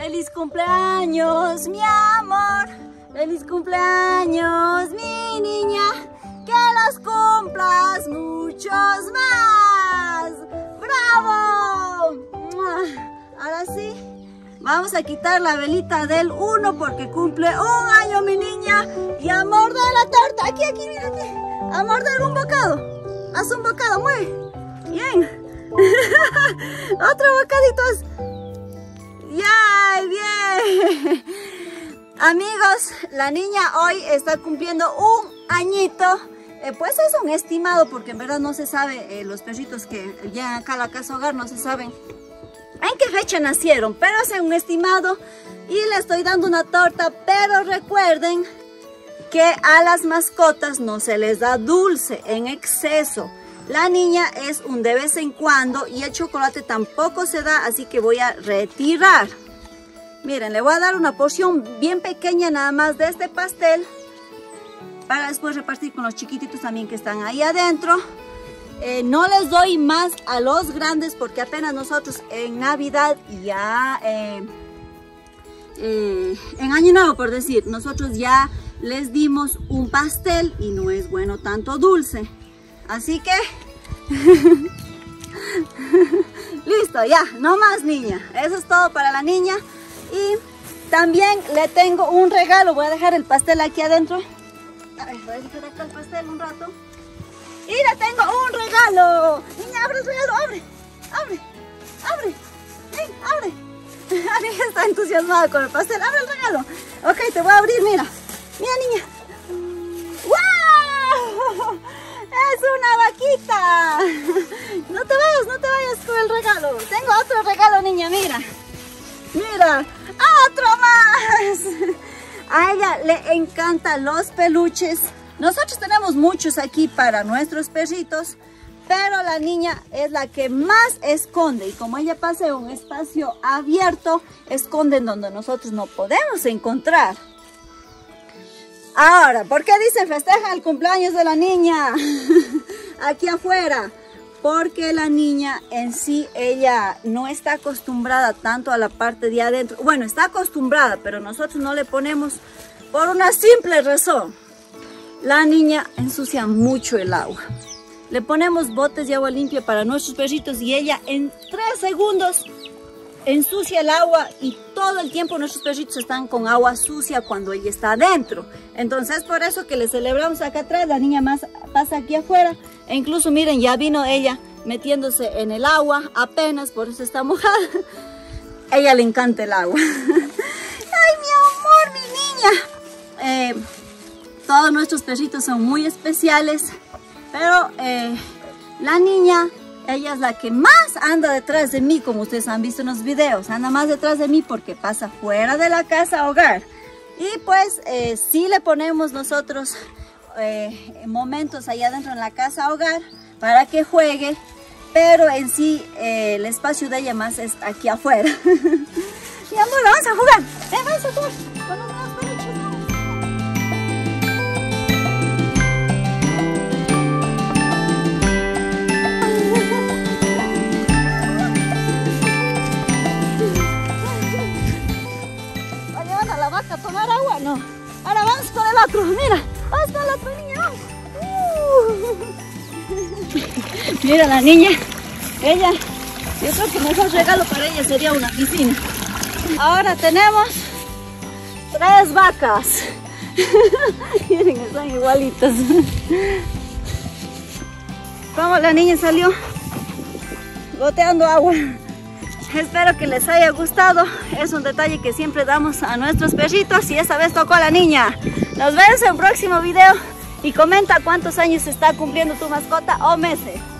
¡Feliz cumpleaños, mi amor! ¡Feliz cumpleaños, mi niña! ¡Que los cumplas muchos más! ¡Bravo! Ahora sí, vamos a quitar la velita del 1 porque cumple un año mi niña. Y a morder la torta. Aquí, mira aquí. A morder un bocado. Haz un bocado, muy bien. Otro bocadito. ¡Ya! ¡Bien! Amigos, la niña hoy está cumpliendo un añito. Pues es un estimado porque en verdad no se sabe, los perritos que llegan acá a la casa hogar no se saben en qué fecha nacieron, pero es un estimado y le estoy dando una torta. Pero recuerden que a las mascotas no se les da dulce en exceso. La niña es un de vez en cuando y el chocolate tampoco se da, así que voy a retirar. Miren, le voy a dar una porción bien pequeña nada más de este pastel para después repartir con los chiquititos también que están ahí adentro. No les doy más a los grandes porque apenas nosotros en Navidad ya, en Año Nuevo por decir, nosotros ya les dimos un pastel y no es bueno tanto dulce. Así que, listo, ya, no más niña. Eso es todo para la niña. Y también le tengo un regalo. Voy a dejar el pastel aquí adentro. A ver, voy a dejar acá el pastel un rato. Y le tengo un regalo. Niña, abre el regalo, abre. Ven, abre. La niña está entusiasmada con el pastel. Abre el regalo. Ok, te voy a abrir, mira. Mira, niña. ¡Wow! ¡Es una vaquita! No te vayas con el regalo. Tengo otro regalo, niña, mira. Mira, otro más. A ella le encantan los peluches. Nosotros tenemos muchos aquí para nuestros perritos, pero la niña es la que más esconde. Y como ella pasa en un espacio abierto, esconde en donde nosotros no podemos encontrar. Ahora, ¿por qué dicen festeja el cumpleaños de la niña aquí afuera? Porque la niña en sí, ella no está acostumbrada tanto a la parte de adentro. Bueno, está acostumbrada, pero nosotros no le ponemos por una simple razón. La niña ensucia mucho el agua. Le ponemos botes de agua limpia para nuestros perritos y ella en 3 segundos ensucia el agua y todo el tiempo nuestros perritos están con agua sucia cuando ella está adentro. Entonces por eso que le celebramos acá atrás, la niña más pasa aquí afuera e incluso miren, ya vino ella metiéndose en el agua apenas, por eso está mojada. A ella le encanta el agua. ¡Ay, mi amor, mi niña! Todos nuestros perritos son muy especiales, pero la niña, ella es la que más anda detrás de mí, como ustedes han visto en los videos. Anda más detrás de mí porque pasa fuera de la casa hogar. Y pues sí le ponemos nosotros momentos allá adentro en la casa hogar para que juegue. Pero en sí el espacio de ella más es aquí afuera. Mi amor, vamos a jugar. Vamos a jugar con los nuevos peluches. ¿A tomar agua? No. Ahora vamos con el otro. Mira, vamos con el otro, niña. Mira la niña. Ella, yo creo que el mejor regalo para ella sería una piscina. Ahora tenemos 3 vacas. Miren, están igualitas. Como la niña salió goteando agua. Espero que les haya gustado. Es un detalle que siempre damos a nuestros perritos y esta vez tocó a la niña. Nos vemos en un próximo video y comenta cuántos años está cumpliendo tu mascota o meses.